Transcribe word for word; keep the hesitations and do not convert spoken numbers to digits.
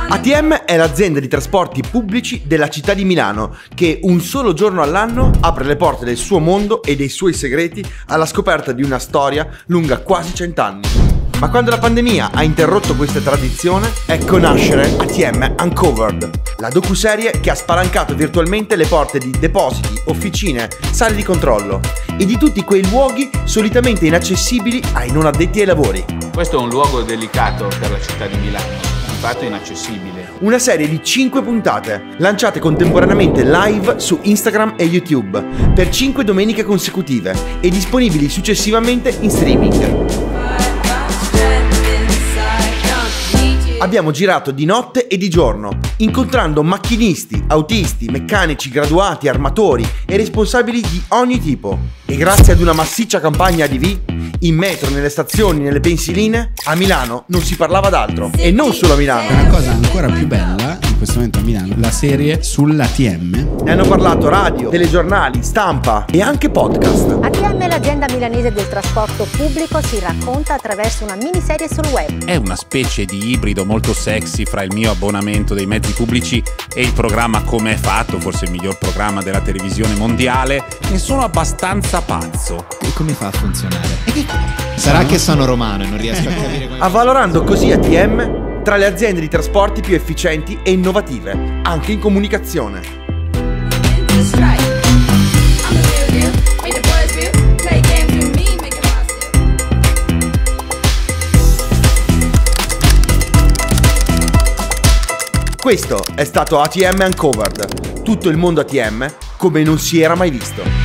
A T M è l'azienda di trasporti pubblici della città di Milano che un solo giorno all'anno apre le porte del suo mondo e dei suoi segreti alla scoperta di una storia lunga quasi cent'anni. Ma quando la pandemia ha interrotto questa tradizione, ecco nascere A T M Uncovered, la docuserie che ha spalancato virtualmente le porte di depositi, officine, sale di controllo e di tutti quei luoghi solitamente inaccessibili ai non addetti ai lavori. Questo è un luogo delicato per la città di Milano, di fatto inaccessibile. Una serie di cinque puntate, lanciate contemporaneamente live su Instagram e YouTube, per cinque domeniche consecutive e disponibili successivamente in streaming. Abbiamo girato di notte e di giorno, incontrando macchinisti, autisti, meccanici, graduati, armatori e responsabili di ogni tipo. E grazie ad una massiccia campagna A D V, in metro, nelle stazioni, nelle pensiline, a Milano non si parlava d'altro. E non solo a Milano. Una cosa ancora più bella, in questo momento a Milano, la serie sull'A T M. Ne hanno parlato radio, telegiornali, stampa e anche podcast. A T M, l'azienda milanese del trasporto pubblico, si racconta attraverso una miniserie sul web. È una specie di ibrido molto sexy fra il mio abbonamento dei mezzi pubblici e il programma Come è fatto, forse il miglior programma della televisione mondiale, e sono abbastanza pazzo. E come fa a funzionare? E che Sarà che sono romano e non riesco a capire come... Avvalorando così A T M tra le aziende di trasporti più efficienti e innovative, anche in comunicazione. Questo è stato A T M Uncovered, tutto il mondo A T M come non si era mai visto.